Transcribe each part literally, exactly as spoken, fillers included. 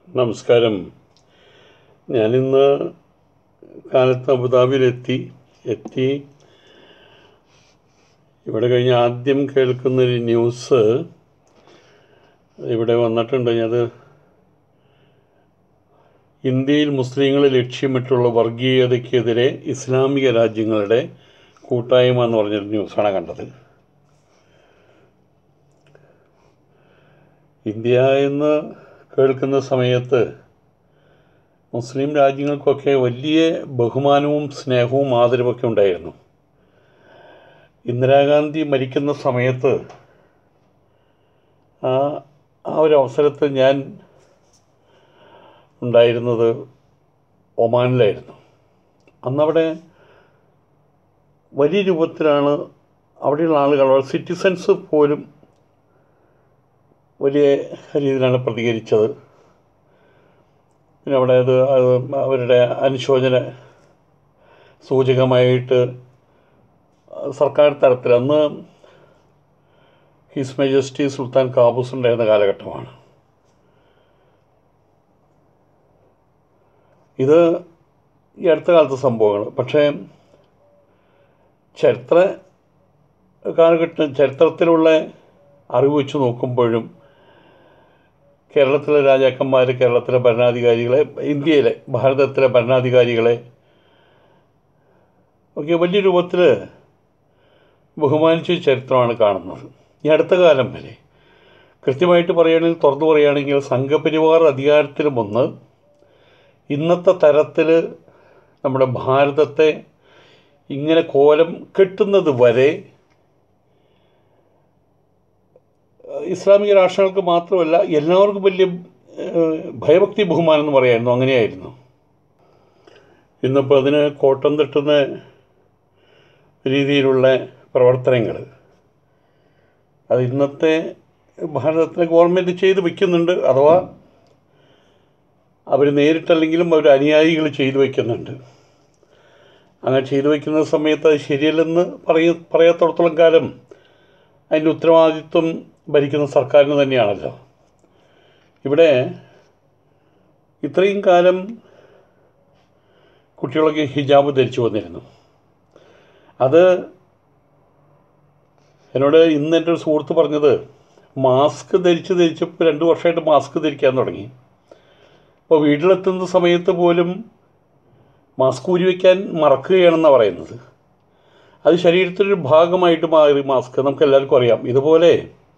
നമസ്കാരം. ഞാനിന്ന് കാലത്ത് അബുദാബിയിലെത്തി എത്തി ഇവിടെ കഴിഞ്ഞ് ആദ്യം കേൾക്കുന്നൊരു ന്യൂസ് ഇവിടെ വന്നിട്ടുണ്ട്. അത് ഇന്ത്യയിൽ മുസ്ലിങ്ങളെ ലക്ഷ്യമിട്ടുള്ള വർഗീയതയ്ക്കെതിരെ ഇസ്ലാമിക രാജ്യങ്ങളുടെ കൂട്ടായ്മ എന്ന് പറഞ്ഞൊരു ന്യൂസാണ് കണ്ടത്. ഇന്ത്യ എന്ന് കേൾക്കുന്ന സമയത്ത് മുസ്ലിം രാജ്യങ്ങൾക്കൊക്കെ വലിയ ബഹുമാനവും സ്നേഹവും ആദരവൊക്കെ ഉണ്ടായിരുന്നു. ഇന്ദിരാഗാന്ധി മരിക്കുന്ന സമയത്ത് ആ ആ ഒരു അവസരത്തിൽ ഞാൻ ഉണ്ടായിരുന്നത് ഒമാനിലായിരുന്നു. അന്നവിടെ വലിയ രൂപത്തിലാണ് അവിടെയുള്ള ആളുകൾ, സിറ്റിസൺസ് പോലും വലിയ രീതിയിലാണ് പ്രതികരിച്ചത്. പിന്നെ അവിടെ അത് അവരുടെ അനുശോചന സൂചകമായിട്ട് സർക്കാർ തലത്തിൽ അന്ന് ഹിസ് മേജസ്റ്റി സുൽത്താൻ കാബൂസ് ഉണ്ടായിരുന്ന കാലഘട്ടമാണ്. ഇത് ഈ അടുത്ത കാലത്തെ സംഭവങ്ങൾ. പക്ഷേ ചരിത്ര കാലഘട്ടം ചരിത്രത്തിലുള്ള അറിവ് വെച്ച് നോക്കുമ്പോഴും കേരളത്തിലെ രാജാക്കന്മാർ, കേരളത്തിലെ ഭരണാധികാരികളെ, ഇന്ത്യയിലെ ഭാരതത്തിലെ ഭരണാധികാരികളെ ഒക്കെ വലിയ രൂപത്തിൽ ബഹുമാനിച്ച ചരിത്രമാണ് കാണുന്നത്. ഈ അടുത്ത കാലം വരെ കൃത്യമായിട്ട് പറയുകയാണെങ്കിൽ, തുറന്നു പറയുകയാണെങ്കിൽ, സംഘപരിവാർ അധികാരത്തിൽ വന്ന് ഇന്നത്തെ തരത്തിൽ നമ്മുടെ ഭാരതത്തെ ഇങ്ങനെ കോലം കെട്ടുന്നത് വരെ ഇസ്ലാമിക രാഷ്ട്രങ്ങൾക്ക് മാത്രമല്ല എല്ലാവർക്കും വലിയ ഭയഭക്തി ബഹുമാനം എന്ന് പറയായിരുന്നു. അങ്ങനെയായിരുന്നു. ഇന്നിപ്പോൾ അതിന് കോട്ടം തട്ടുന്ന രീതിയിലുള്ള പ്രവർത്തനങ്ങൾ അത് ഇന്നത്തെ ഭാരതത്തിലെ ഗവൺമെൻറ് ചെയ്ത് വയ്ക്കുന്നുണ്ട്. അഥവാ അവർ നേരിട്ടല്ലെങ്കിലും അവർ അനുയായികൾ ചെയ്തു വയ്ക്കുന്നുണ്ട്. അങ്ങനെ ചെയ്തു വയ്ക്കുന്ന സമയത്ത് അത് ശരിയല്ലെന്ന് പറയ പറയാത്തടത്തോളം കാലം അതിൻ്റെ ഉത്തരവാദിത്വം ഭരിക്കുന്ന സർക്കാരിന് തന്നെയാണല്ലോ. ഇവിടെ ഇത്രയും കാലം കുട്ടികളൊക്കെ ഹിജാബ് ധരിച്ചു വന്നിരുന്നു. അത് എന്നോട് ഇന്ന് എൻ്റെ ഒരു സുഹൃത്ത് പറഞ്ഞത്, മാസ്ക് ധരിച്ച് ധരിച്ചപ്പോൾ രണ്ട് വർഷമായിട്ട് മാസ്ക് ധരിക്കാൻ തുടങ്ങി. അപ്പോൾ വീട്ടിലെത്തുന്ന സമയത്ത് പോലും മാസ്ക് ഊരി വയ്ക്കാൻ മറക്കുകയാണെന്നാണ് പറയുന്നത്. അത് ശരീരത്തിലൊരു ഭാഗമായിട്ട് മാറി മാസ്ക്. നമുക്ക് എല്ലാവർക്കും അറിയാം. ഇതുപോലെ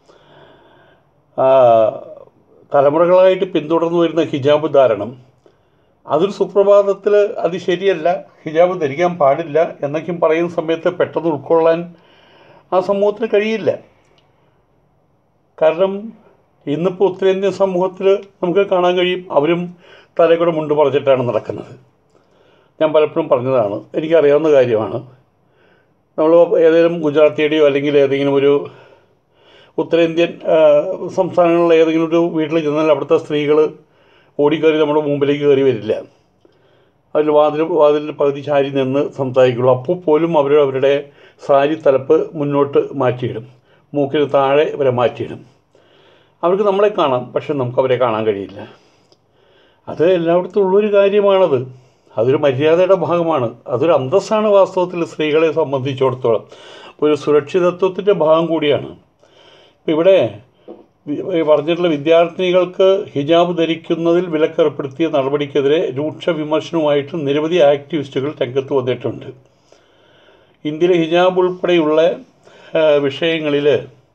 തലമുറകളായിട്ട് പിന്തുടർന്നു വരുന്ന ഹിജാബ് ധാരണം അതൊരു സുപ്രഭാതത്തിൽ അത് ശരിയല്ല, ഹിജാബ് ധരിക്കാൻ പാടില്ല എന്നൊക്കെയും പറയുന്ന സമയത്ത് പെട്ടെന്ന് ഉൾക്കൊള്ളാൻ ആ സമൂഹത്തിന് കഴിയില്ല. കാരണം ഇന്നിപ്പോൾ ഉത്തരേന്ത്യൻ സമൂഹത്തിൽ നമുക്ക് കാണാൻ കഴിയും, അവരും തലകൂടെ മുണ്ട് പറിച്ചിട്ടാണ് നടക്കുന്നത്. ഞാൻ പലപ്പോഴും പറഞ്ഞതാണ്, എനിക്കറിയാവുന്ന കാര്യമാണ്. നമ്മൾ ഏതെങ്കിലും ഗുജറാത്തിയുടെയോ അല്ലെങ്കിൽ ഏതെങ്കിലും ഒരു ഉത്തരേന്ത്യൻ സംസ്ഥാനങ്ങളിലെ ഏതെങ്കിലും ഒരു വീട്ടിൽ ചെന്നാൽ അവിടുത്തെ സ്ത്രീകൾ ഓടിക്കയറി നമ്മുടെ മുമ്പിലേക്ക് കയറി വരില്ല. അതിൽ വാതിൽ വാതിലിൻ്റെ പകുതി ചാരി നിന്ന് സംസാരിക്കുള്ളൂ. അപ്പോൾ പോലും അവർ അവരുടെ സാരി തലപ്പ് മുന്നോട്ട് മാറ്റിയിടും, മൂക്കിന് താഴെ വരെ മാറ്റിയിടും. അവർക്ക് നമ്മളെ കാണാം, പക്ഷെ നമുക്ക് അവരെ കാണാൻ കഴിയില്ല. അത് എല്ലായിടത്തും ഉള്ളൊരു കാര്യമാണത്. അതൊരു മര്യാദയുടെ ഭാഗമാണ്, അതൊരു അന്തസ്സാണ്. വാസ്തവത്തിൽ സ്ത്രീകളെ സംബന്ധിച്ചിടത്തോളം ഒരു സുരക്ഷിതത്വത്തിൻ്റെ ഭാഗം കൂടിയാണ്. ഇവിടെ പറഞ്ഞിട്ടുള്ള വിദ്യാർത്ഥിനികൾക്ക് ഹിജാബ് ധരിക്കുന്നതിൽ വിലക്കേർപ്പെടുത്തിയ നടപടിക്കെതിരെ രൂക്ഷ വിമർശനവുമായിട്ട് നിരവധി ആക്ടിവിസ്റ്റുകൾ രംഗത്ത് വന്നിട്ടുണ്ട്. ഇന്ത്യയിലെ ഹിജാബ് ഉൾപ്പെടെയുള്ള വിഷയങ്ങളിൽ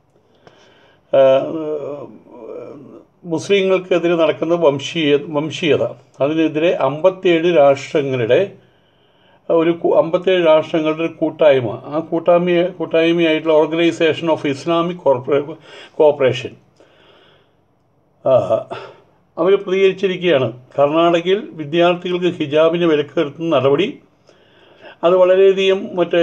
മുസ്ലിങ്ങൾക്കെതിരെ നടക്കുന്ന വംശീയ വംശീയത അതിനെതിരെ അമ്പത്തിയേഴ് രാഷ്ട്രങ്ങളുടെ ഒരു അമ്പത്തിയേഴ് രാഷ്ട്രങ്ങളുടെ ഒരു കൂട്ടായ്മ, ആ കൂട്ടായ്മ കൂട്ടായ്മയായിട്ടുള്ള ഓർഗനൈസേഷൻ ഓഫ് ഇസ്ലാമിക് കോർപ്പറേ കോഓപ്പറേഷൻ അവർ പ്രതികരിച്ചിരിക്കുകയാണ്. കർണാടകയിൽ വിദ്യാർത്ഥികൾക്ക് ഹിജാബിന് വിലക്കേർപ്പെടുത്തുന്ന നടപടി അത് വളരെയധികം മറ്റേ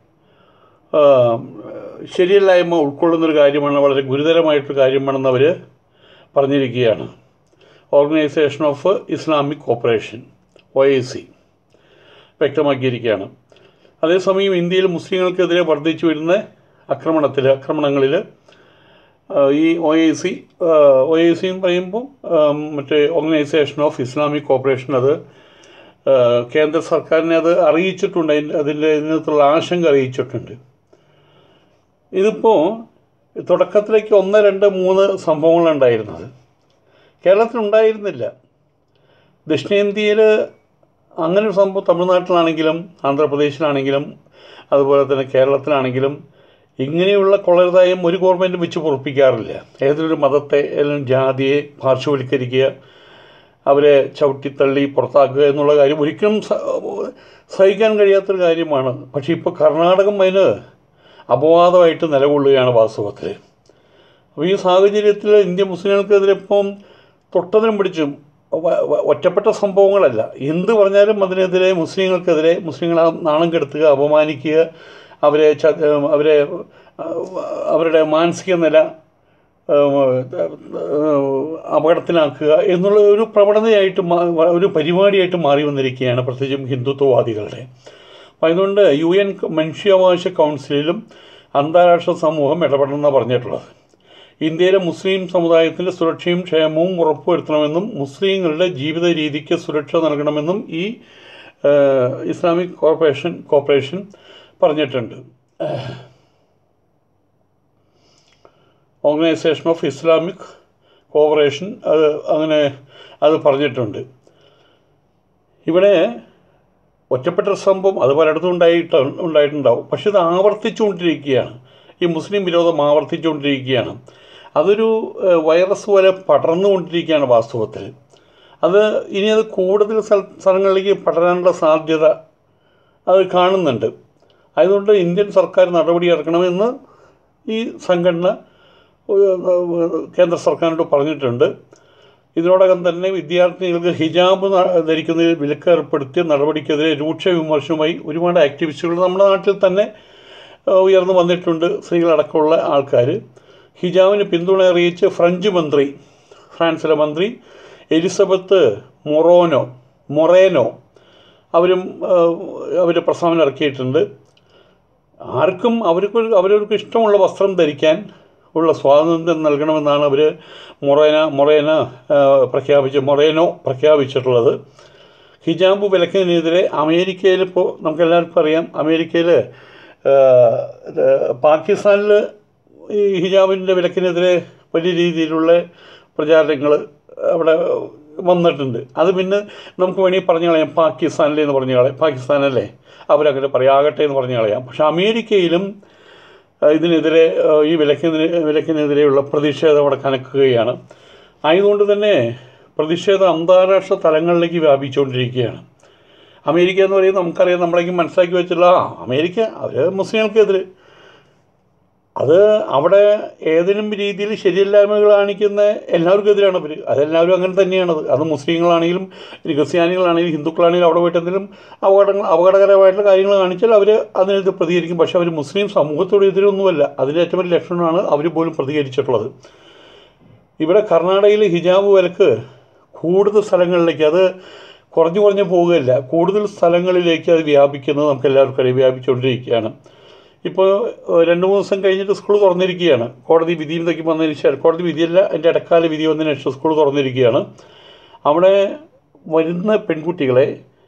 ശരിയല്ലായ്മ ഉൾക്കൊള്ളുന്നൊരു കാര്യമാണ്, വളരെ ഗുരുതരമായിട്ടൊരു കാര്യമാണെന്ന് അവർ പറഞ്ഞിരിക്കുകയാണ്. Organisation of Islamic cooperation O I C വ്യക്തമാക്കിയിരിക്കുകയാണ്. അതേസമയം ഇന്ത്യയിൽ മുസ്ലിങ്ങൾക്കെതിരെ വർദ്ധിച്ചു വരുന്ന ആക്രമണത്തിൽ ആക്രമണങ്ങളിൽ ഈ O I C O I C എന്ന് പറയുമ്പോൾ മറ്റേ ഓർഗനൈസേഷൻ ഓഫ് ഇസ്ലാമിക് കോപ്പറേഷൻ, അത് കേന്ദ്ര സർക്കാരിനെ അത് അറിയിച്ചിട്ടുണ്ട്, അതിൻ്റെ അതിൻ്റെ ഇതിനകത്തുള്ള ആശങ്ക അറിയിച്ചിട്ടുണ്ട്. ഇതിപ്പോൾ തുടക്കത്തിലേക്ക് ഒന്ന് രണ്ട് മൂന്ന് സംഭവങ്ങളുണ്ടായിരുന്നത്, കേരളത്തിലുണ്ടായിരുന്നില്ല. ദക്ഷിണേന്ത്യയിൽ അങ്ങനെ ഒരു സംഭവം തമിഴ്നാട്ടിലാണെങ്കിലും ആന്ധ്രാപ്രദേശിലാണെങ്കിലും അതുപോലെ തന്നെ കേരളത്തിലാണെങ്കിലും ഇങ്ങനെയുള്ള കൊള്ളരുതായ്മ ഒരു ഗവൺമെൻറ്റും വെച്ച് പൊറപ്പിക്കാറില്ല. ഏതൊരു മതത്തെ അല്ലെങ്കിൽ ജാതിയെ പാർശ്വവൽക്കരിക്കുക, അവരെ ചവിട്ടിത്തള്ളി പുറത്താക്കുക എന്നുള്ള കാര്യം ഒരിക്കലും സഹിക്കാൻ കഴിയാത്തൊരു കാര്യമാണ്. പക്ഷേ ഇപ്പോൾ കർണാടകം അതിന് അപവാദമായിട്ട് നിലകൊള്ളുകയാണ് വാസ്തവത്തിൽ. അപ്പോൾ ഈ സാഹചര്യത്തിൽ ഇന്ത്യൻ മുസ്ലിങ്ങൾക്കെതിരെ ഇപ്പം തൊട്ടതിനും പിടിച്ചും ഒറ്റപ്പെട്ട സംഭവങ്ങളല്ല, എന്ത് പറഞ്ഞാലും അതിനെതിരെ മുസ്ലിങ്ങൾക്കെതിരെ മുസ്ലിങ്ങളെ നാണം കെടുത്തുക, അപമാനിക്കുക, അവരെ അവരെ അവരുടെ മാനസിക നില അപകടത്തിലാക്കുക എന്നുള്ള ഒരു പ്രവണതയായിട്ട് ഒരു പരിപാടിയായിട്ട് മാറി വന്നിരിക്കുകയാണ്, പ്രത്യേകിച്ചും ഹിന്ദുത്വവാദികളുടെ. അപ്പം അതുകൊണ്ട് യു എൻ മനുഷ്യാവകാശ കൗൺസിലിലും അന്താരാഷ്ട്ര സമൂഹം ഇടപെടണമെന്നാണ് പറഞ്ഞിട്ടുള്ളത്. ഇന്ത്യയിലെ മുസ്ലിം സമുദായത്തിൻ്റെ സുരക്ഷയും ക്ഷേമവും ഉറപ്പുവരുത്തണമെന്നും മുസ്ലിങ്ങളുടെ ജീവിത രീതിക്ക് സുരക്ഷ നൽകണമെന്നും ഈ ഇസ്ലാമിക് കോർപ്പറേഷൻ കോർപ്പറേഷൻ പറഞ്ഞിട്ടുണ്ട്. ഓർഗനൈസേഷൻ ഓഫ് ഇസ്ലാമിക് കോർപ്പറേഷൻ അത് അങ്ങനെ അത് പറഞ്ഞിട്ടുണ്ട്. ഇവിടെ ഒറ്റപ്പെട്ട സംഭവം അത് പലയിടത്തും ഉണ്ടായിട്ട് ഉണ്ടായിട്ടുണ്ടാവും പക്ഷെ ഇത് ആവർത്തിച്ചുകൊണ്ടിരിക്കുകയാണ്. ഈ മുസ്ലിം വിരോധം ആവർത്തിച്ചുകൊണ്ടിരിക്കുകയാണ്. അതൊരു വൈറസ് പോലെ പടർന്നുകൊണ്ടിരിക്കുകയാണ് വാസ്തവത്തിൽ. അത് ഇനി അത് കൂടുതൽ സ്ഥലങ്ങളിലേക്ക് പടരാനുള്ള സാധ്യത അത് കാണുന്നുണ്ട്. അതുകൊണ്ട് ഇന്ത്യൻ സർക്കാർ നടപടി എടുക്കണമെന്ന് ഈ സംഘടന കേന്ദ്ര സർക്കാരിനോട് പറഞ്ഞിട്ടുണ്ട്. ഇതിനോടകം തന്നെ വിദ്യാർത്ഥികൾക്ക് ഹിജാബ് ധരിക്കുന്നതിൽ വിലക്ക് ഏർപ്പെടുത്തിയ നടപടിക്കെതിരെ രൂക്ഷ വിമർശനവുമായി ഒരുപാട് ആക്ടിവിസ്റ്റുകൾ നമ്മുടെ നാട്ടിൽ തന്നെ ഉയർന്നു വന്നിട്ടുണ്ട്. സ്ത്രീകളടക്കമുള്ള ആൾക്കാർ ഹിജാബിന് പിന്തുണ അറിയിച്ച് ഫ്രഞ്ച് മന്ത്രി ഫ്രാൻസിലെ മന്ത്രി എലിസബത്ത് മൊറോനോ മൊറേനോ അവരും അവർ പ്രസ്താവന ഇറക്കിയിട്ടുണ്ട്. ആർക്കും അവർക്ക് അവരവർക്ക് ഇഷ്ടമുള്ള വസ്ത്രം ധരിക്കാൻ ഉള്ള സ്വാതന്ത്ര്യം നൽകണമെന്നാണ് അവർ മൊറേന മൊറേന പ്രഖ്യാപിച്ച് മൊറേനോ പ്രഖ്യാപിച്ചിട്ടുള്ളത്. ഹിജാബ് വിലക്കിനെതിരെ അമേരിക്കയിൽ ഇപ്പോൾ നമുക്കെല്ലാവർക്കും അറിയാം, അമേരിക്കയിൽ പാകിസ്ഥാനിൽ ഈ ഹിജാബിൻ്റെ വിലക്കിനെതിരെ വലിയ രീതിയിലുള്ള പ്രചാരണങ്ങൾ അവിടെ വന്നിട്ടുണ്ട്. അത് പിന്നെ നമുക്ക് വേണമെങ്കിൽ പറഞ്ഞു കളയാം പാകിസ്ഥാനിലെന്ന് പറഞ്ഞു കളയാം, പാകിസ്ഥാനല്ലേ അവരങ്ങനെ പറയാകട്ടെ എന്ന് പറഞ്ഞു കളയാം. പക്ഷേ അമേരിക്കയിലും ഇതിനെതിരെ ഈ വിലക്കിനെതിരെ വിലക്കിനെതിരെയുള്ള പ്രതിഷേധം അവിടെ കനക്കുകയാണ്. ആയതുകൊണ്ട് തന്നെ പ്രതിഷേധം അന്താരാഷ്ട്ര തലങ്ങളിലേക്ക് വ്യാപിച്ചുകൊണ്ടിരിക്കുകയാണ്. അമേരിക്ക എന്ന് പറയുന്നത് നമുക്കറിയാം, നമ്മളേക്കും മനസ്സിലാക്കി വെച്ചില്ല, അമേരിക്ക അവർ മുസ്ലിങ്ങൾക്കെതിരെ, അത് അവിടെ ഏതെങ്കിലും രീതിയിൽ ശരിയല്ലായ്മകൾ കാണിക്കുന്ന എല്ലാവർക്കും എതിരാണ് അവർ. അതെല്ലാവരും അങ്ങനെ തന്നെയാണത്. അത് മുസ്ലിങ്ങളാണെങ്കിലും ക്രിസ്ത്യാനികളാണെങ്കിലും ഹിന്ദുക്കളാണെങ്കിലും അവിടെ പോയിട്ട് എന്തെങ്കിലും അപകടങ്ങൾ അപകടകരമായിട്ടുള്ള കാര്യങ്ങൾ കാണിച്ചാൽ അവർ അതിനെതിരെ പ്രതികരിക്കും. പക്ഷേ അവർ മുസ്ലിം സമൂഹത്തോട് എതിരൊന്നുമല്ല. അതിൻ്റെ ഏറ്റവും വലിയ ലക്ഷണമാണ് അവർ പോലും പ്രതികരിച്ചിട്ടുള്ളത്. ഇവിടെ കർണാടകയിൽ ഹിജാബ് വിലക്ക് കൂടുതൽ സ്ഥലങ്ങളിലേക്ക് അത് കുറഞ്ഞു കുറഞ്ഞു പോവുകയില്ല, കൂടുതൽ സ്ഥലങ്ങളിലേക്ക് അത് വ്യാപിക്കുന്നത് നമുക്ക് എല്ലാവർക്കും അറിയാം, വ്യാപിച്ചുകൊണ്ടിരിക്കുകയാണ്. ഇപ്പോൾ രണ്ട് മൂന്ന് ദിവസം കഴിഞ്ഞിട്ട് സ്കൂൾ തുറന്നിരിക്കുകയാണ്. കോടതി വിധി ഇതൊക്കെ വന്നതിന് ശേഷം, കോടതി വിധിയല്ല അതിൻ്റെ ഇടക്കാല വിധി വന്നതിന് ശേഷം സ്കൂൾ തുറന്നിരിക്കുകയാണ്. അവിടെ വരുന്ന പെൺകുട്ടികളെ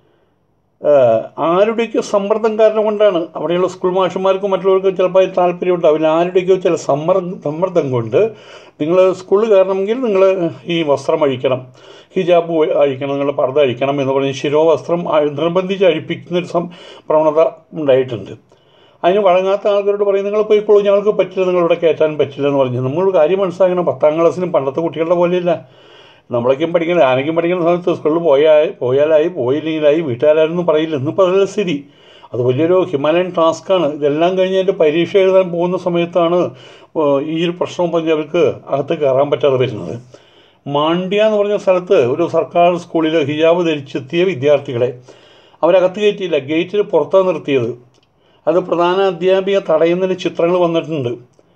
ആരുടെയൊക്കെ സമ്മർദ്ദം കാരണം കൊണ്ടാണ്, അവിടെയുള്ള സ്കൂൾ മാഷന്മാർക്കും മറ്റുള്ളവർക്കും ചിലപ്പോൾ അതിൽ താല്പര്യമുണ്ടാവില്ല, ആരുടെയൊക്കെയോ ചില സമ്മർദ്ദം സമ്മർദ്ദം കൊണ്ട് നിങ്ങൾ സ്കൂളിൽ കയറണമെങ്കിൽ നിങ്ങൾ ഈ വസ്ത്രം അഴിക്കണം, ഹിജാബ് അഴിക്കണം, നിങ്ങൾ പർദ്ദ അഴിക്കണം എന്ന് പറഞ്ഞ് ശിരോവസ്ത്രം നിർബന്ധിച്ച് അഴിപ്പിക്കുന്നൊരു സം പ്രവണത ഉണ്ടായിട്ടുണ്ട്. അതിന് വഴങ്ങാത്ത ആൾക്കാരോട് പറയും നിങ്ങൾ പോയിക്കോളൂ, ഞങ്ങൾക്ക് പറ്റില്ല, നിങ്ങളിവിടെ കയറ്റാൻ പറ്റില്ല എന്ന് പറഞ്ഞ്. നമ്മൾ കാര്യം മനസ്സിലാക്കണം, പത്താം ക്ലാസ്സിനും പണ്ടത്തെ കുട്ടികളുടെ പോലെയല്ല. നമ്മളൊക്കെയും പഠിക്കണം, ആനയ്ക്കും പഠിക്കുന്ന സമയത്ത് സ്കൂളിൽ പോയാൽ പോയാലായി പോയില്ലെങ്കിലായി വീട്ടുകാരായിരുന്നു പറയില്ല. ഇന്നിപ്പോൾ അതല്ല സ്ഥിതി. അത് വലിയൊരു ഹിമാലയൻ ടാസ്ക്കാണ്. ഇതെല്ലാം കഴിഞ്ഞ് അതിൻ്റെ പരീക്ഷ എഴുതാൻ പോകുന്ന സമയത്താണ് ഈ ഒരു പ്രശ്നം പറഞ്ഞ് അവർക്ക് അകത്ത് കയറാൻ പറ്റാതെ വരുന്നത്. മാണ്ഡ്യ എന്ന് പറഞ്ഞ സ്ഥലത്ത് ഒരു സർക്കാർ സ്കൂളിൽ ഹിജാബ് ധരിച്ചെത്തിയ വിദ്യാർത്ഥികളെ അവരകത്ത് കയറ്റിയില്ല, ഗേറ്റിൽ പുറത്താണ് നിർത്തിയത്. അത് പ്രധാന അധ്യാപിക തടയുന്നതിന് ചിത്രങ്ങൾ വന്നിട്ടുണ്ട്.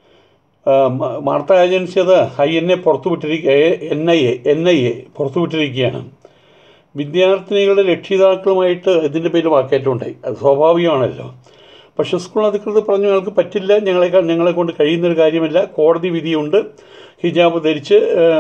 വാർത്താ ഏജൻസി അത് ഐ എൻ എ പുറത്തു വിട്ടിരിക്കുക N I A N I A പുറത്തു വിട്ടിരിക്കുകയാണ്. വിദ്യാർത്ഥിനികളുടെ രക്ഷിതാക്കളുമായിട്ട് ഇതിൻ്റെ പേരിൽ വാക്കേറ്റമുണ്ടായി. അത് സ്വാഭാവികമാണല്ലോ. പക്ഷേ സ്കൂൾ അധികൃതർ പറഞ്ഞു ഞങ്ങൾക്ക് പറ്റില്ല, ഞങ്ങളെക്കാൾ ഞങ്ങളെ കൊണ്ട് കഴിയുന്നൊരു കാര്യമല്ല, കോടതി വിധിയുണ്ട്, ഹിജാബ് ധരിച്ച്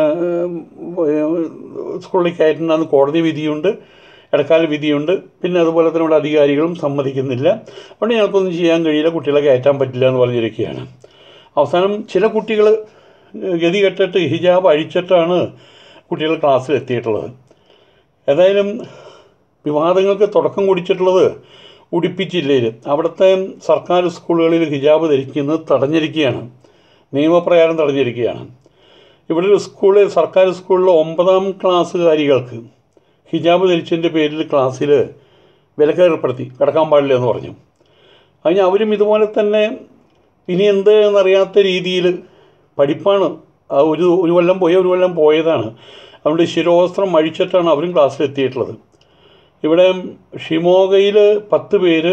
സ്കൂളിൽ കയറ്റണമെന്ന് കോടതി വിധിയുണ്ട്, ഇടക്കാല വിധിയുണ്ട്. പിന്നെ അതുപോലെ തന്നെ ഇവിടെ അധികാരികളും സമ്മതിക്കുന്നില്ല. അതുകൊണ്ട് ഞങ്ങൾക്കൊന്നും ചെയ്യാൻ കഴിയില്ല, കുട്ടികളെ കയറ്റാൻ പറ്റില്ല എന്ന് പറഞ്ഞിരിക്കുകയാണ്. അവസാനം ചില കുട്ടികൾ ഗതി കെട്ടിട്ട് ഹിജാബ് അഴിച്ചിട്ടാണ് കുട്ടികൾ ക്ലാസ്സിൽ എത്തിയിട്ടുള്ളത്. ഏതായാലും വിവാദങ്ങൾക്ക് തുടക്കം കുടിച്ചിട്ടുള്ളത് ഉടുപ്പി ജില്ലയിൽ അവിടുത്തെ സർക്കാർ സ്കൂളുകളിൽ ഹിജാബ് ധരിക്കുന്നത് തടഞ്ഞിരിക്കുകയാണ്, നിയമപ്രകാരം തടഞ്ഞിരിക്കുകയാണ്. ഇവിടെ ഒരു സ്കൂളിൽ സർക്കാർ സ്കൂളിലെ ഒമ്പതാം ക്ലാസ്സുകാരികൾക്ക് ഹിജാബ് ധരിച്ചതിൻ്റെ പേരിൽ ക്ലാസ്സിൽ വിലക്ക് ഏർപ്പെടുത്തി, കിടക്കാൻ പാടില്ല എന്ന് പറഞ്ഞു. അതിന് അവരും ഇതുപോലെ തന്നെ ഇനി എന്ത് എന്നറിയാത്ത രീതിയിൽ പഠിപ്പാണ്, ഒരു ഒരു കൊല്ലം പോയ ഒരു കൊല്ലം പോയതാണ്, അതുകൊണ്ട് ശിരോവസ്ത്രം അഴിച്ചിട്ടാണ് അവരും ക്ലാസ്സിലെത്തിയിട്ടുള്ളത്. ഇവിടെ ഷിമോഗയിൽ പത്ത് പേര്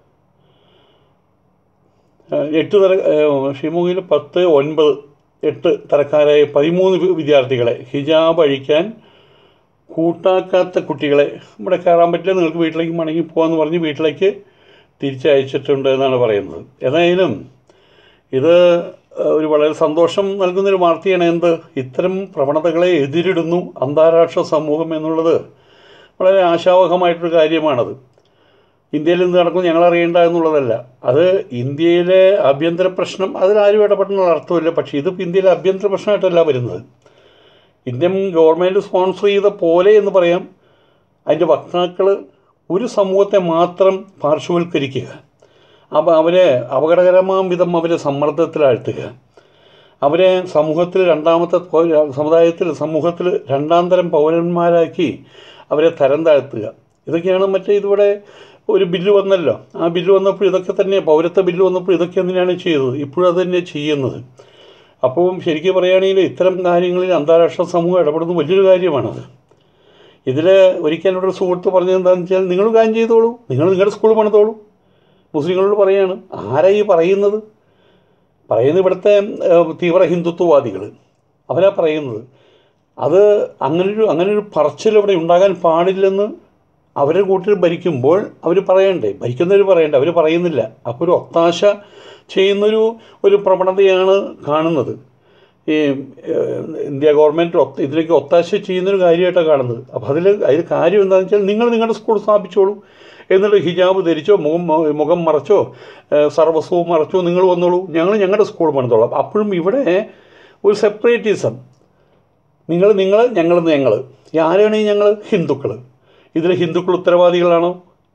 എട്ട് തര ഷിമോഗയിൽ പത്ത് ഒൻപത് എട്ട് തരക്കാരായ പതിമൂന്ന് വിദ്യാർത്ഥികളെ ഹിജാബ് അഴിക്കാൻ കൂട്ടാക്കാത്ത കുട്ടികളെ ഇവിടെ കയറാൻ പറ്റില്ല, നിങ്ങൾക്ക് വീട്ടിലേക്ക് മടങ്ങി പോകാമെന്ന് പറഞ്ഞ് വീട്ടിലേക്ക് തിരിച്ചയച്ചിട്ടുണ്ട് എന്നാണ് പറയുന്നത്. ഏതായാലും ഇത് ഒരു വളരെ സന്തോഷം നൽകുന്നൊരു വാർത്തയാണ്. എന്ത് ഇത്തരം പ്രവണതകളെ എതിരിടുന്നു അന്താരാഷ്ട്ര സമൂഹം എന്നുള്ളത് വളരെ ആശാവഹമായിട്ടൊരു കാര്യമാണത്. ഇന്ത്യയിൽ എന്ത് നടക്കും ഞങ്ങളറിയേണ്ട എന്നുള്ളതല്ല, അത് ഇന്ത്യയിലെ ആഭ്യന്തര പ്രശ്നം, അതിലാരും ഇടപെടുന്ന അർത്ഥമില്ല. പക്ഷേ ഇതിപ്പോൾ ഇന്ത്യയിലെ ആഭ്യന്തര പ്രശ്നമായിട്ടല്ല വരുന്നത്, ഇന്ത്യൻ ഗവൺമെൻറ് സ്പോൺസർ ചെയ്ത പോലെ എന്ന് പറയാം. അതിൻ്റെ വക്താക്കൾ ഒരു സമൂഹത്തെ മാത്രം പാർശ്വവൽക്കരിക്കുക, അപ്പോൾ അവരെ അപകടകരമാം വിധം അവരെ സമ്മർദ്ദത്തിലാഴ്ത്തുക, അവരെ സമൂഹത്തിൽ രണ്ടാമത്തെ സമുദായത്തിൽ സമൂഹത്തിൽ രണ്ടാം തരം പൗരന്മാരാക്കി അവരെ തരം താഴ്ത്തുക. ഇതൊക്കെയാണ് മറ്റേ ഇതിവിടെ ഒരു ബില്ല് വന്നല്ലോ, ആ ബില്ല് വന്നപ്പോൾ ഇതൊക്കെ തന്നെ, പൗരത്വ ബില്ല് വന്നപ്പോൾ ഇതൊക്കെ തന്നെയാണ് ചെയ്തത്, ഇപ്പോഴും അത് തന്നെ ചെയ്യുന്നത്. അപ്പോൾ ശരിക്കും പറയുകയാണെങ്കിൽ ഇത്തരം കാര്യങ്ങളിൽ അന്താരാഷ്ട്ര സമൂഹം ഇടപെടുന്നത് വലിയൊരു കാര്യമാണത്. ഇതിൽ ഒരിക്കൽ എന്നോടൊരു സുഹൃത്ത് പറഞ്ഞത് എന്താണെന്ന് വെച്ചാൽ, നിങ്ങൾ കാര്യം ചെയ്തോളൂ, നിങ്ങൾ നിങ്ങളുടെ സ്കൂൾ പണിതോളൂ. മുസ്ലിങ്ങളോട് പറയാണ്, ആരാ ഈ പറയുന്നത്? പറയുന്നത് ഇവിടുത്തെ തീവ്ര ഹിന്ദുത്വവാദികൾ, അവരാ പറയുന്നത്. അത് അങ്ങനൊരു അങ്ങനൊരു പറച്ചിൽ ഇവിടെ ഉണ്ടാകാൻ പാടില്ലെന്ന് അവരുടെ കൂട്ടർ ഭരിക്കുമ്പോൾ അവർ പറയണ്ടേ, ഭരിക്കുന്നവർ പറയണ്ടേ, അവർ പറയുന്നില്ല. അപ്പോൾ ഒരു ഒത്താശ ചെയ്യുന്നൊരു ഒരു പ്രവണതയാണ് കാണുന്നത്. ഈ ഇന്ത്യ ഗവൺമെൻറ് ഒത്ത ഇതിലേക്ക് ഒത്താശ ചെയ്യുന്നൊരു കാര്യമായിട്ടാണ് കാണുന്നത്. അപ്പോൾ അതിൽ അതിൽ കാര്യം എന്താണെന്ന് വെച്ചാൽ, നിങ്ങൾ നിങ്ങളുടെ സ്കൂൾ സ്ഥാപിച്ചോളൂ, എന്നിട്ട് ഹിജാബ് ധരിച്ചോ മുഖം മുഖം മറച്ചോ സർവസ്വവും മറച്ചോ നിങ്ങൾ വന്നോളൂ, ഞങ്ങൾ ഞങ്ങളുടെ സ്കൂൾ പണിതോളാം. അപ്പോഴും ഇവിടെ ഒരു സെപ്പറേറ്റിസം, നിങ്ങൾ നിങ്ങൾ ഞങ്ങൾ ഞങ്ങൾ ആരാണ് ഈ ഞങ്ങൾ? ഹിന്ദുക്കൾ. ഇതിൽ ഹിന്ദുക്കൾ ഉത്തരവാദികളാണോ?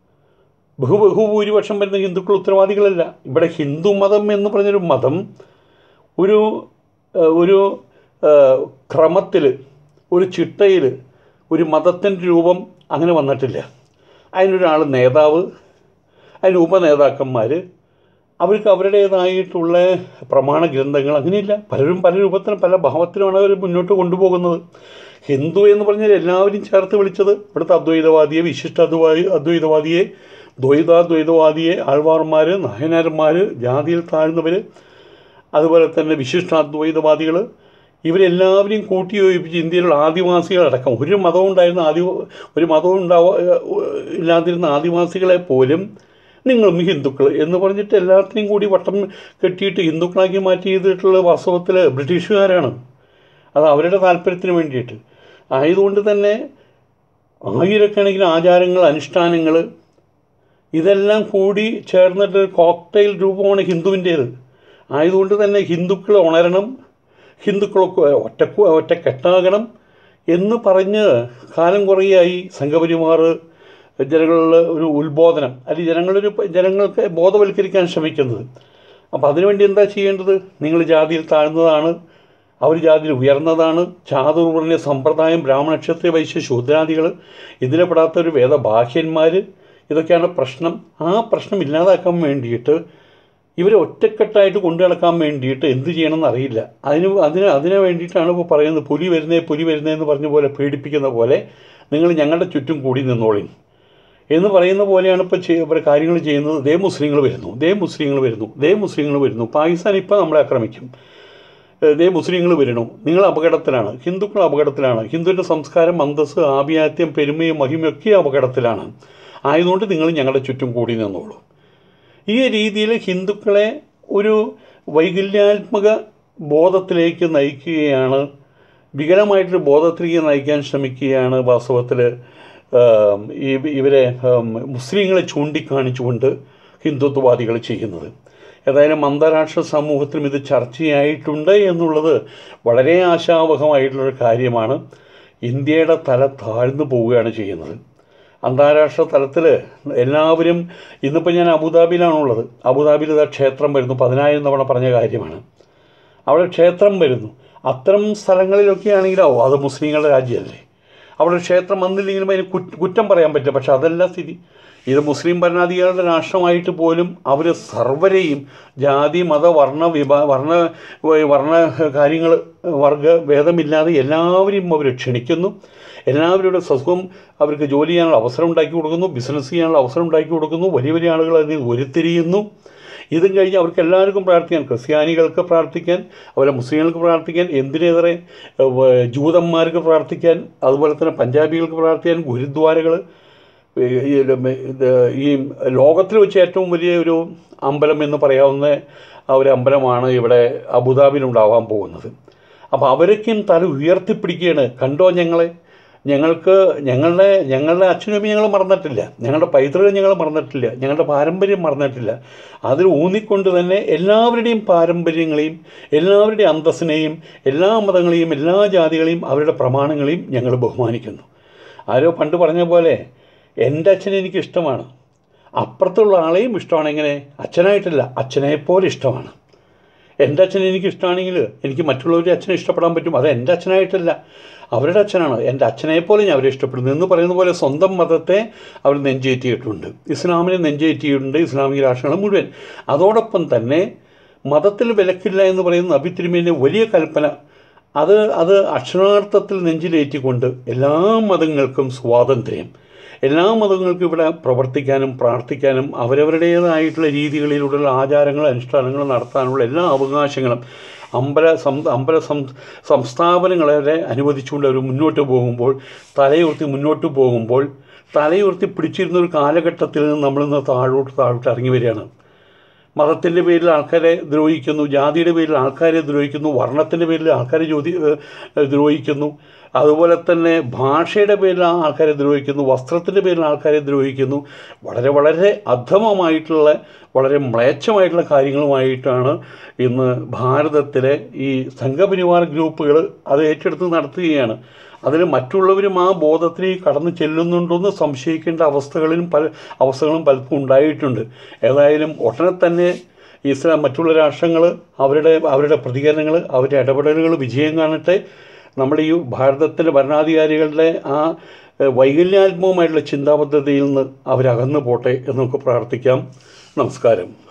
ബഹു ബഹുഭൂരിപക്ഷം വരുന്ന ഹിന്ദുക്കൾ ഉത്തരവാദികളല്ല. ഇവിടെ ഹിന്ദു മതം എന്ന് പറഞ്ഞൊരു മതം ഒരു ഒരു ക്രമത്തിൽ, ഒരു ചിട്ടയിൽ, ഒരു മതത്തിൻ്റെ രൂപം അങ്ങനെ വന്നിട്ടില്ല. അതിനൊരാൾ നേതാവ്, അതിന് ഉപനേതാക്കന്മാർ, അവർക്ക് അവരുടേതായിട്ടുള്ള പ്രമാണ ഗ്രന്ഥങ്ങൾ, അങ്ങനെയില്ല. പലരും പല രൂപത്തിലും പല ഭാവത്തിലുമാണ് അവർ മുന്നോട്ട് കൊണ്ടുപോകുന്നത്. ഹിന്ദു എന്ന് പറഞ്ഞാൽ എല്ലാവരും ചേർത്ത് വിളിച്ചത് ഇവിടുത്തെ അദ്വൈതവാദിയെ, വിശിഷ്ട അദ്വൈ അദ്വൈതവാദിയെ, ദ്വൈതാദ്വൈതവാദിയെ, ആൾവാർമാർ, നായനാരന്മാർ, ജാതിയിൽ താഴ്ന്നവർ, അതുപോലെ തന്നെ വിശിഷ്ടാദ്വൈതവാദികൾ, ഇവരെല്ലാവരെയും കൂട്ടി യോജിപ്പിച്ച് ഇന്ത്യയിലുള്ള ആദിവാസികളടക്കം, ഒരു മതവും ഉണ്ടായിരുന്ന ആദി ഒരു മതവും ഉണ്ടാവ ഇല്ലാതിരുന്ന ആദിവാസികളെ പോലും നിങ്ങളും ഹിന്ദുക്കൾ എന്ന് പറഞ്ഞിട്ട് എല്ലാത്തിനെയും കൂടി വട്ടം കെട്ടിയിട്ട് ഹിന്ദുക്കളാക്കി മാറ്റി ചെയ്തിട്ടുള്ള വാസ്തവത്തിൽ ബ്രിട്ടീഷുകാരാണ്. അത് അവരുടെ താല്പര്യത്തിന് വേണ്ടിയിട്ട് ആയതുകൊണ്ട് തന്നെ ആയിരക്കണക്കിന് ആചാരങ്ങൾ, അനുഷ്ഠാനങ്ങൾ, ഇതെല്ലാം കൂടി ചേർന്നിട്ട് കോക്ടെയിൽ രൂപമാണ് ഹിന്ദുവിൻ്റേത്. ആയതുകൊണ്ട് തന്നെ ഹിന്ദുക്കൾ ഉണരണം, ഹിന്ദുക്കളൊക്കെ ഒറ്റ ഒറ്റക്കെട്ടാകണം എന്ന് പറഞ്ഞ് കാലം കുറേയായി സംഘപരിവാർ ജനങ്ങളിൽ ഒരു ഉത്ബോധനം, അല്ലെങ്കിൽ ജനങ്ങളൊരു ജനങ്ങൾക്ക് ബോധവൽക്കരിക്കാൻ ശ്രമിക്കുന്നത്. അപ്പോൾ അതിനുവേണ്ടി എന്താ ചെയ്യേണ്ടത്? നിങ്ങൾ ജാതിയിൽ താഴ്ന്നതാണ്, അവർ ജാതിയിൽ ഉയർന്നതാണ്, ചാതുർവർണ്ണ സമ്പ്രദായം, ബ്രാഹ്മണ ക്ഷത്രിയ വൈശ്യ ശൂദ്രാദികൾ, ഇതിലെ പെടാത്തൊരു വേദബാഹ്യന്മാർ, ഇതൊക്കെയാണ് പ്രശ്നം. ആ പ്രശ്നം ഇല്ലാതാക്കാൻ വേണ്ടിയിട്ട് ഇവരെ ഒറ്റക്കെട്ടായിട്ട് കൊണ്ടു നടക്കാൻ വേണ്ടിയിട്ട് എന്ത് ചെയ്യണമെന്ന് അറിയില്ല. അതിന് അതിന് അതിന് വേണ്ടിയിട്ടാണ് ഇപ്പോൾ പറയുന്നത്, പുലി വരുന്നേ പുലി വരുന്നതെന്ന് പറഞ്ഞ പോലെ, പേടിപ്പിക്കുന്ന പോലെ നിങ്ങൾ ഞങ്ങളുടെ ചുറ്റും കൂടി നിന്നോളി എന്ന് പറയുന്ന പോലെയാണ് ഇപ്പോൾ ഇവിടെ കാര്യങ്ങൾ ചെയ്യുന്നത്. ദേ മുസ്ലിങ്ങൾ വരുന്നു, ദേ മുസ്ലിങ്ങൾ വരുന്നു, ദേ മുസ്ലിങ്ങൾ വരുന്നു, പാകിസ്ഥാൻ ഇപ്പോൾ നമ്മളെ ആക്രമിക്കും, ദേ മുസ്ലിങ്ങൾ വരണു, നിങ്ങൾ അപകടത്തിലാണ്, ഹിന്ദുക്കൾ അപകടത്തിലാണ്, ഹിന്ദുവിൻ്റെ സംസ്കാരം, അന്തസ്സ്, ആഭിജാത്യം, പെരുമയും മഹിമയൊക്കെ അപകടത്തിലാണ്. ആയതുകൊണ്ട് നിങ്ങൾ ഞങ്ങളുടെ ചുറ്റും കൂടി നിന്നോളൂ ഈ രീതിയിൽ ഹിന്ദുക്കളെ ഒരു വൈകല്യാത്മക ബോധത്തിലേക്ക് നയിക്കുകയാണ്, വികലമായിട്ടൊരു ബോധത്തിലേക്ക് നയിക്കാൻ ശ്രമിക്കുകയാണ് വാസ്തവത്തിൽ ഈ ഇവരെ മുസ്ലിങ്ങളെ ചൂണ്ടിക്കാണിച്ചുകൊണ്ട് ഹിന്ദുത്വവാദികൾ ചെയ്യുന്നത്. ഏതായാലും അന്താരാഷ്ട്ര സമൂഹത്തിലും ഇത് ചർച്ചയായിട്ടുണ്ട് എന്നുള്ളത് വളരെ ആശാവഹമായിട്ടുള്ളൊരു കാര്യമാണ്. ഇന്ത്യയുടെ തല താഴ്ന്നു പോവുകയാണ് ചെയ്യുന്നത്. അന്താരാഷ്ട്ര തലത്തിൽ എല്ലാവരും, ഇന്നിപ്പോൾ ഞാൻ അബുദാബിയിലാണുള്ളത്. അബുദാബിയിൽ ഇതാ ക്ഷേത്രം വരുന്നു, പതിനായിരം തവണ പറഞ്ഞ കാര്യമാണ്. അവിടെ ക്ഷേത്രം വരുന്നു. അത്തരം സ്ഥലങ്ങളിലൊക്കെ ആണെങ്കിലോ അത് മുസ്ലിങ്ങളുടെ രാജ്യമല്ലേ, അവിടെ ക്ഷേത്രം വന്നില്ലെങ്കിലും അതിന് കുറ്റം പറയാൻ പറ്റില്ല. പക്ഷെ അതല്ല സ്ഥിതി. ഇത് മുസ്ലിം ഭരണാധികാരികളുടെ രാഷ്ട്രമായിട്ട് പോലും അവർ സർവരെയും ജാതി മത വർണ്ണ വിഭാ വർണ്ണ വർണ്ണ കാര്യങ്ങൾ വർഗ ഭേദമില്ലാതെ എല്ലാവരെയും അവർ ക്ഷണിക്കുന്നു. എല്ലാവരുടെ സുഖം അവർക്ക് ജോലി ചെയ്യാനുള്ള അവസരം ഉണ്ടാക്കി കൊടുക്കുന്നു, ബിസിനസ് ചെയ്യാനുള്ള അവസരം ഉണ്ടാക്കി കൊടുക്കുന്നു. വലിയ വലിയ ആളുകൾ അതിന് ഉരുത്തിരിയുന്നു. ഇതും കഴിഞ്ഞ് അവർക്ക് എല്ലാവർക്കും പ്രാർത്ഥിക്കാൻ, ക്രിസ്ത്യാനികൾക്ക് പ്രാർത്ഥിക്കാൻ, അതുപോലെ മുസ്ലിങ്ങൾക്ക് പ്രാർത്ഥിക്കാൻ, എന്തിനേറെ ജൂതന്മാർക്ക് പ്രാർത്ഥിക്കാൻ, അതുപോലെ തന്നെ പഞ്ചാബികൾക്ക് പ്രാർത്ഥിക്കാൻ ഗുരുദ്വാരകൾ. ഈ ലോകത്തിൽ വെച്ച് ഏറ്റവും വലിയ ഒരു അമ്പലം എന്ന് പറയാവുന്ന ഒരു അമ്പലമാണ് ഇവിടെ അബുദാബിയിലുണ്ടാവാൻ പോകുന്നത്. അപ്പോൾ അവരൊക്കെയും തല ഉയർത്തിപ്പിടിക്കുകയാണ്. കണ്ടോ ഞങ്ങളെ, ഞങ്ങൾക്ക് ഞങ്ങളുടെ ഞങ്ങളുടെ അച്ഛനും അമ്മയും ഞങ്ങൾ മറന്നിട്ടില്ല, ഞങ്ങളുടെ പൈതൃകം ഞങ്ങൾ മറന്നിട്ടില്ല, ഞങ്ങളുടെ പാരമ്പര്യം മറന്നിട്ടില്ല. അതിൽ ഊന്നിക്കൊണ്ട് തന്നെ എല്ലാവരുടെയും പാരമ്പര്യങ്ങളെയും എല്ലാവരുടെയും അന്തസ്സിനെയും എല്ലാ മതങ്ങളെയും എല്ലാ ജാതികളെയും അവരുടെ പ്രമാണങ്ങളെയും ഞങ്ങൾ ബഹുമാനിക്കുന്നു. ആരോ പണ്ട് പറഞ്ഞ പോലെ എൻ്റെ അച്ഛനെ എനിക്ക് ഇഷ്ടമാണ്, അപ്പുറത്തുള്ള ആളെയും ഇഷ്ടമാണ്. എങ്ങനെ? അച്ഛനായിട്ടല്ല, അച്ഛനെപ്പോലെ ഇഷ്ടമാണ്. എൻ്റെ അച്ഛനെ എനിക്ക് ഇഷ്ടമാണെങ്കിൽ എനിക്ക് മറ്റുള്ളവരുടെ അച്ഛനെ ഇഷ്ടപ്പെടാൻ പറ്റും. അത് എൻ്റെ അച്ഛനായിട്ടല്ല, അവരുടെ അച്ഛനാണ്. എൻ്റെ അച്ഛനെപ്പോലെ ഞാൻ അവരെ ഇഷ്ടപ്പെടുന്നു എന്ന് പറയുന്ന പോലെ സ്വന്തം മതത്തെ അവർ നെഞ്ചേറ്റിയിട്ടുണ്ട്, ഇസ്ലാമിനെ നെഞ്ചേറ്റിയിട്ടുണ്ട്, ഇസ്ലാമിക രാഷ്ട്രങ്ങൾ മുഴുവൻ. അതോടൊപ്പം തന്നെ മതത്തിൽ വിലക്കില്ല എന്ന് പറയുന്ന നബി തിരുമേനിയുടെ വലിയ കൽപ്പന, അത് അത് അക്ഷരാർത്ഥത്തിൽ നെഞ്ചിലേറ്റിക്കൊണ്ട് എല്ലാ മതങ്ങൾക്കും സ്വാതന്ത്ര്യം, എല്ലാ മതങ്ങൾക്കും ഇവിടെ പ്രവർത്തിക്കാനും പ്രാർത്ഥിക്കാനും അവരവരുടേതായിട്ടുള്ള രീതികളിലൂടെയുള്ള ആചാരങ്ങൾ അനുഷ്ഠാനങ്ങൾ നടത്താനുള്ള എല്ലാ അവകാശങ്ങളും അമ്പല സം അമ്പല സം സംസ്ഥാപനങ്ങളെ അനുവദിച്ചുകൊണ്ട് അവർ മുന്നോട്ട് പോകുമ്പോൾ, തലയുയർത്തി മുന്നോട്ട് പോകുമ്പോൾ, തലയുയർത്തി പിടിച്ചിരുന്ന ഒരു കാലഘട്ടത്തിൽ നിന്ന് നമ്മളിന്ന് താഴോട്ട് താഴോട്ട് ഇറങ്ങി വരികയാണ്. മതത്തിൻ്റെ പേരിൽ ആൾക്കാരെ ദ്രോഹിക്കുന്നു, ജാതിയുടെ പേരിൽ ആൾക്കാരെ ദ്രോഹിക്കുന്നു, വർണ്ണത്തിൻ്റെ പേരിൽ ആൾക്കാരെ ജ്യോതി ദ്രോഹിക്കുന്നു, അതുപോലെ തന്നെ ഭാഷയുടെ പേരിൽ ആൾക്കാരെ ദ്രോഹിക്കുന്നു, വസ്ത്രത്തിൻ്റെ പേരിൽ ആൾക്കാരെ ദ്രോഹിക്കുന്നു. വളരെ വളരെ അധമമായിട്ടുള്ള വളരെ മ്ലേച്ഛമായിട്ടുള്ള കാര്യങ്ങളുമായിട്ടാണ് ഇന്ന് ഭാരതത്തിലെ ഈ സംഘപരിവാർ ഗ്രൂപ്പുകൾ അത് ഏറ്റെടുത്ത് നടത്തുകയാണ്. അതിൽ മറ്റുള്ളവരും ആ ബോധത്തിലേക്ക് കടന്നു ചെല്ലുന്നുണ്ടെന്ന് സംശയിക്കേണ്ട അവസ്ഥകളിലും പല അവസ്ഥകളും പലർക്കും ഉണ്ടായിട്ടുണ്ട്. ഏതായാലും ഉടനെ തന്നെ ഇസ്ലാം മറ്റുള്ള രാഷ്ട്രങ്ങൾ അവരുടെ അവരുടെ പ്രതികരണങ്ങൾ അവരുടെ ഇടപെടലുകൾ വിജയം കാണട്ടെ. നമ്മുടെ ഈ ഭാരതത്തിൻ്റെ ഭരണാധികാരികളുടെ ആ വൈകല്യാത്മകമായിട്ടുള്ള ചിന്താപദ്ധതിയിൽ നിന്ന് അവരകന്നു പോട്ടെ എന്ന് നമുക്ക് പ്രാർത്ഥിക്കാം. നമസ്കാരം.